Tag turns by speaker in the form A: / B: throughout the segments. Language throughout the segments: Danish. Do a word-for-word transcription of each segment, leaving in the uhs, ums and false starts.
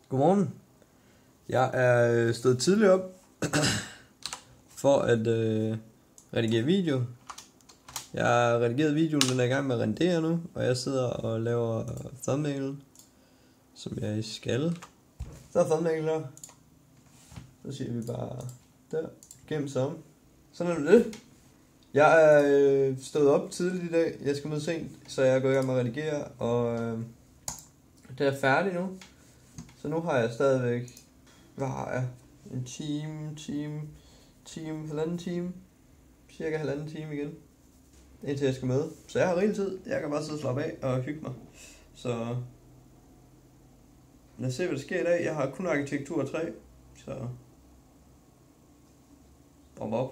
A: Godmorgen. Jeg er stået tidligt op for at øh, redigere video. Jeg har redigeret videoen, den er i gang med at rendere nu, og jeg sidder og laver thumbnail, som jeg skal. Så er thumbnail der. Så siger vi bare der, gennem som. Sådan er det. Jeg er øh, stået op tidligt i dag. Jeg skal møde sent, så jeg er gået i gang med at redigere, og øh, det er færdigt nu. Så nu har jeg stadigvæk, hvad har jeg? En time, time, time, halvanden time. Cirka halvanden time igen. Indtil jeg skal med. Så jeg har rigelig tid. Jeg kan bare sidde og slappe af og hygge mig. Så lad os se, hvad der sker i dag. Jeg har kun arkitektur og træ. Så bom op.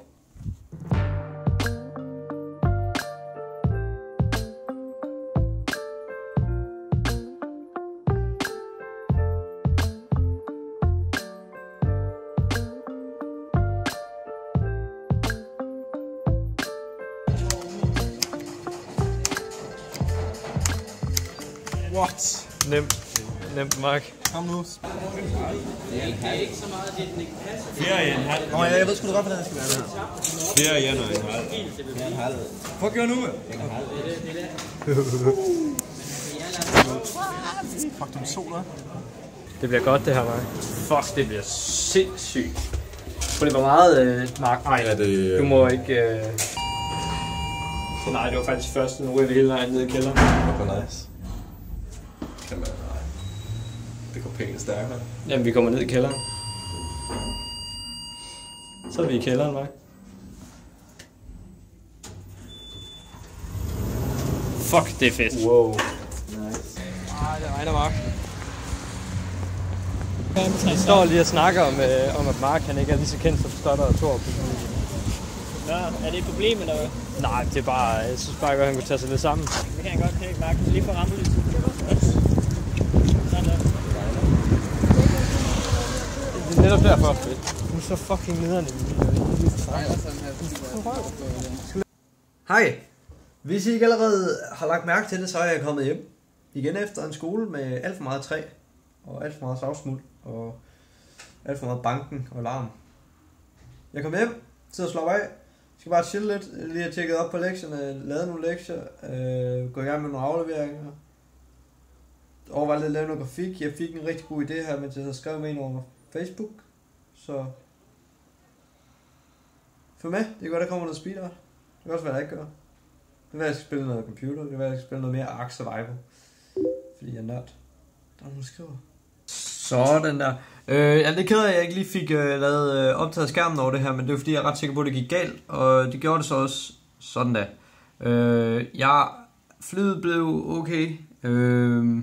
B: What?
A: Nemt. Nemt, Mark.
B: Kom nu.
C: Det er ikke så meget, at den ikke passer.
B: Fire i en halv.
D: Nå ja, jeg ved sgu da godt, hvordan det skal være det her.
B: Fire i en og en halv.
D: Det er en halv.
B: Prøv at gøre nu, med.
D: Fuck, du er sol, hva'?
A: Det bliver godt, det her, Mark. Fuck, det bliver sindssygt. For det var meget, øh, Mark. Ej,
B: Ja, det,
A: du må ikke... Øh... Så nej, det var faktisk først, nu ryger vi hele vejen ned i kælderen.
B: Det var nice. Kan man, nej. Det går pænt stærkere.
A: Jamen, vi kommer ned i kælderen. Så er vi i kælderen, Mark. Fuck, det er fedt. Wow.
D: Nice.
A: Ej, det regner, Mark. Vi står lige og snakker om, øh, om at Mark han ikke er lige så kendt som Stotter og Thor.
C: Nå, er det et problem eller hvad?
A: Nej, det er bare, jeg synes bare godt, at han kunne tage sig lidt sammen.
C: Det kan jeg godt knække, Mark. Lige for ramme lidt. Sådan der.
A: Det er netop derfor. Du er så fucking nederen i min video. Hej. Hvis I ikke allerede har lagt mærke til det, så er jeg kommet hjem. Igen efter en skole med alt for meget træ. Og alt for meget savsmuld. Og alt for meget banken og larm. Jeg kom hjem. Sidder og slår af. Skal bare chille lidt. Lige have tjekket op på lektierne. Lavet nogle lektier. Øh, gå i gang med nogle afleveringer. Overvejet lidt at lave noget grafik. Jeg fik en rigtig god idé her, mens jeg så skrev med en over Facebook. Så følg med. Det kan godt, der kommer noget speedart. Det kan også være, der ikke gør. Det kan være, jeg skal spille noget computer. Det kan være, jeg skal spille noget mere Ark Survival. Fordi jeg er nørd. Der er nogen, der skriver. Sådan der. Øh, ja, det er ked af, at jeg ikke lige fik øh, lavet øh, optaget skærmen over det her, men det er fordi, jeg er ret sikker på, at det gik galt, og det gjorde det så også sådan der. Øh, jeg, flyet blev okay. Øh,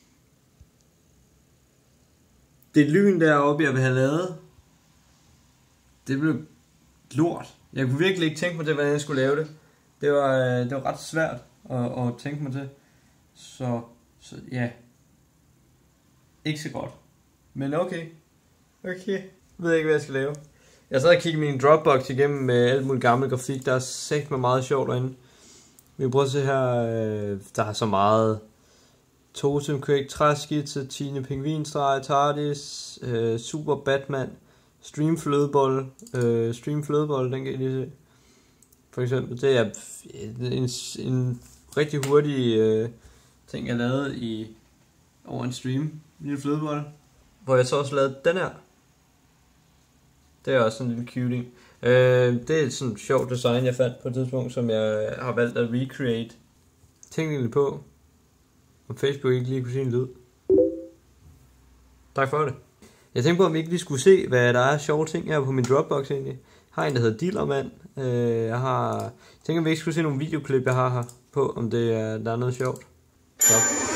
A: det lyn deroppe, jeg ville have lavet, det blev lort. Jeg kunne virkelig ikke tænke mig til, hvordan jeg skulle lave det. Det var, øh, det var ret svært at, at tænke mig til. Så, så ja, ikke så godt. Men okay. Okay. Jeg ved ikke, hvad jeg skal lave. Jeg sad og kiggede min Dropbox igennem med alt muligt gammel grafik. Der er sagt mig meget sjovt derinde. Vi prøver at se her. Øh, der er så meget. Totem Quake, Træskitse, Tine Pingvinstreg, TARDIS, øh, Super Batman, Stream Flødebold. Øh, Stream Flødebold, den kan I lige se. For eksempel. Det er en, en rigtig hurtig øh, ting, jeg lavede i over en stream. En lille flødebold. Hvor jeg så også lavede den her. Det er også sådan en lille cutie. Øh, det er sådan et sjovt design, jeg fandt på et tidspunkt, som jeg har valgt at recreate. Tænk lige på, om Facebook ikke lige kunne se en lyd. Tak for det. Jeg tænkte på, om vi ikke lige skulle se, hvad der er sjove ting her på min Dropbox egentlig. Jeg har en, der hedder Dillermand. Øh, jeg har... Jeg tænker, om vi ikke skulle se nogle videoklip, jeg har her på, om det er, der er noget sjovt. Så.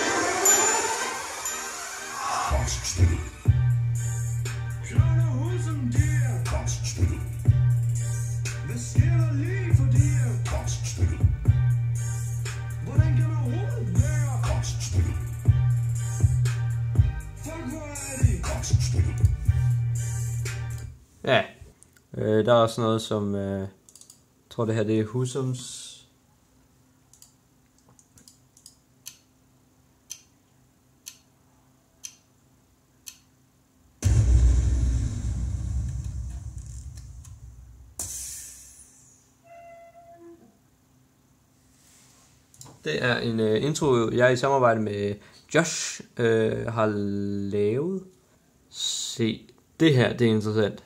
A: Ja, øh, der er også noget som, øh, jeg tror det her det er Husums Det er en uh, intro, jeg i samarbejde med Josh uh, har lavet. Se, det her, det er interessant.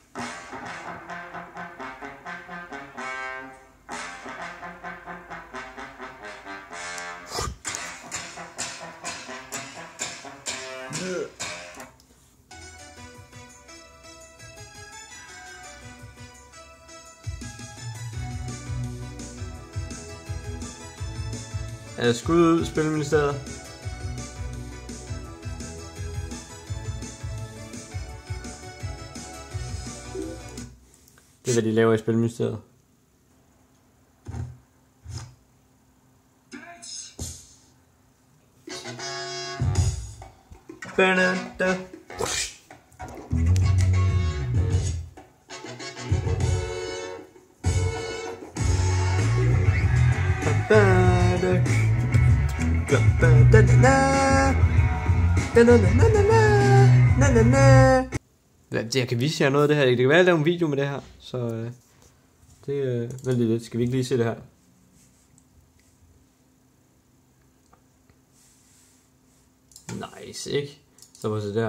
A: Er det skud ud, Spilministeriet? Det er, hvad de laver i Spilministeriet. Banana. Jeg kan vise jer noget af det her. Det kan være, at jeg laver en video med det her. Så øh, det er øh, vældig lidt. Skal vi ikke lige se det her? Nice, ikke? Så var det der.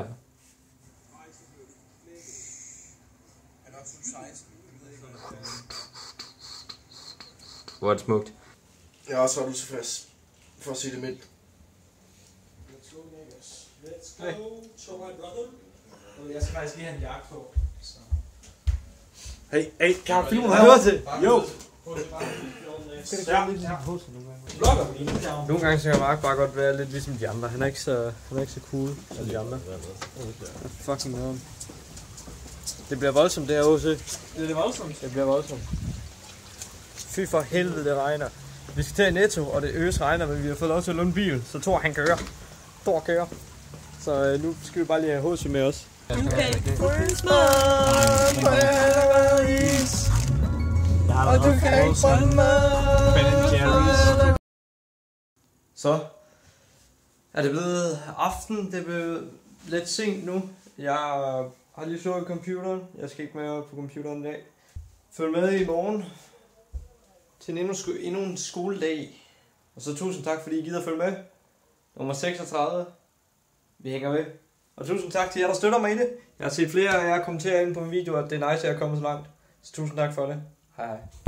A: Hvor er det smukt.
D: Jeg er også ret utilfreds, for at sige det mildt.
C: Let's go, niggas. Let's go. Show my brother. Jeg skal faktisk lige have en jakke på. Så.
D: Hey, hey, kan jeg filme
A: Hør
D: her?
A: til.
D: Jo!
C: Ja.
A: Nogle gange så kan Mark bare godt være lidt ligesom de andre. Han er ikke så, han er ikke så cool som de andre. Fucking noget. Det bliver voldsomt det her også.
C: Det er det voldsomt.
A: Det bliver voldsomt. Fy for helvede, det regner. Vi skal til Netto, og det øs regner, men vi har fået lov til at låne bil, så Thor han kører. Thor kører. Så øh, nu skal vi bare lige have H C med os.
C: Du kan ikke
A: Og du kan ikke få mig. Så er det blevet aften. Det er blevet lidt sent nu. Jeg har lige slået computeren. Jeg skal ikke mere på computeren i dag. Følg med i morgen til en endnu, endnu en skoledag. Og så tusind tak, fordi I gider at følge med. Nummer seksogtredive. Vi hænger med. Og tusind tak til jer, der støtter mig i det. Jeg har set flere af jer kommentere ind på min video, at det er nice, at jeg er kommet så langt. Så tusind tak for det. Hej hej.